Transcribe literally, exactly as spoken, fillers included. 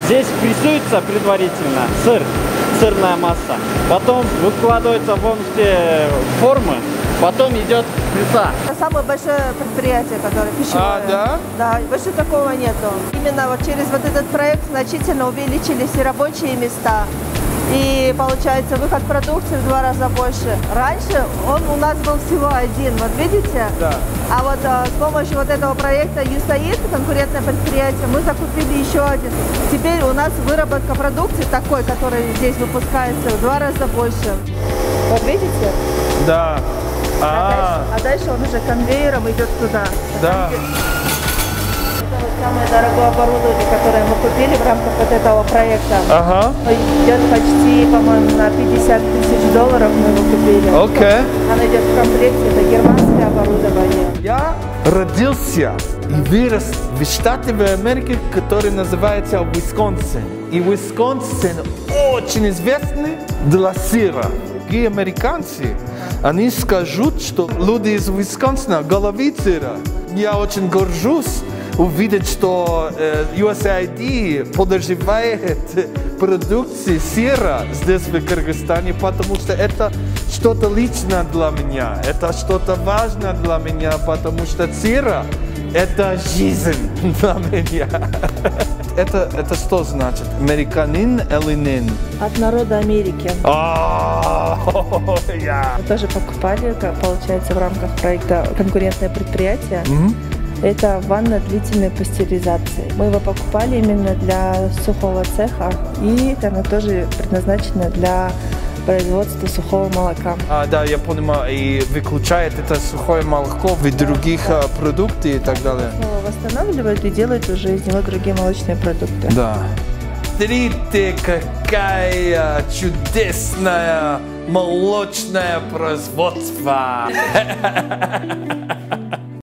Здесь прессуется предварительно сыр, сырная масса. Потом выкладывается вон в те формы. Потом идет пресса. Это самое большое предприятие, которое пищевое. А, да? Да, больше такого нету. Именно вот через вот этот проект значительно увеличились и рабочие места. И получается выход продукции в два раза больше. Раньше он у нас был всего один, вот видите? Да. А вот а, с помощью вот этого проекта ЮСАИД, конкурентное предприятие, мы закупили еще один. Теперь у нас выработка продукции такой, который здесь выпускается, в два раза больше. Вот видите? Да. А, А, дальше, а дальше он уже конвейером идет туда. да. Это вот самое дорогое оборудование, которое мы купили в рамках вот этого проекта. Ага. Идет почти, по-моему, на пятьдесят тысяч долларов мы его купили. Окей. Оно идет в комплекте, это германское оборудование. Я родился и вырос в штате в Америке, который называется Висконсин. И Висконсин очень известный для сыра. И американцы, они скажут, что люди из Висконсина головы сыра. Я очень горжусь увидеть, что э, ю эс эй ай ди поддерживает продукцию сыра здесь в Кыргызстане, потому что это что-то личное для меня, это что-то важное для меня, потому что сыра – это жизнь для меня. Это, это что значит? Американин или нин? От народа Америки. Я. Мы тоже покупали, как получается, в рамках проекта «Конкурентное предприятие». Это ванна длительной пастеризации. Мы его покупали именно для сухого цеха, и она тоже предназначена для производства сухого молока. А, да, я понимаю, и выключает это сухое молоко в других а, продуктах и так далее. Снова восстанавливает и делает уже из него другие молочные продукты. Да. Смотрите, какая чудесная молочное производство!